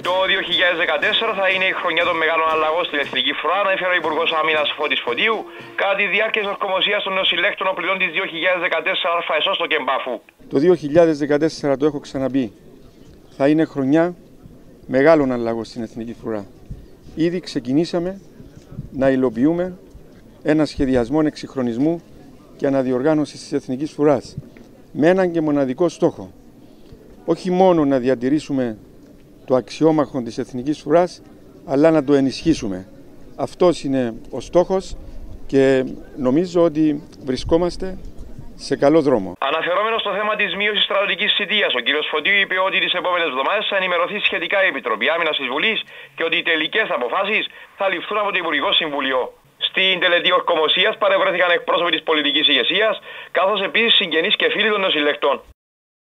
Το 2014 θα είναι η χρονιά των μεγάλων αλλαγών στην εθνική φρουρά, ανέφερε ο Υπουργός Άμυνας Φώτης Φωτίου κατά τη διάρκεια της ορκομοσίας των νεοσυλλέκτων οπλιτών της 2014 ΑΕΣ στο Κεμπάφου. Το 2014, το έχω ξαναπεί, θα είναι χρονιά μεγάλων αλλαγών στην εθνική φρουρά. Ήδη ξεκινήσαμε να υλοποιούμε ένα σχεδιασμό εξυγχρονισμού και αναδιοργάνωσης της εθνικής φρουράς με έναν και μοναδικό στόχο. Όχι μόνο να διατηρήσουμε το αξιόμαχο της εθνικής φρουράς, αλλά να το ενισχύσουμε. Αυτός είναι ο στόχος και νομίζω ότι βρισκόμαστε σε καλό δρόμο. Αναφερόμενο στο θέμα της μείωσης στρατιωτικής θητείας, ο κ. Φωτίου είπε ότι τις επόμενες εβδομάδες θα ενημερωθεί σχετικά η Επιτροπή Άμυνας της Βουλής και ότι οι τελικές αποφάσεις θα ληφθούν από το Υπουργικό Συμβούλιο. Στην τελετή ορκομοσίας παρευρέθηκαν εκπρόσωποι της πολιτικής ηγεσίας, καθώς επίσης συγγενείς και φίλοι των νεοσυλλεκτών.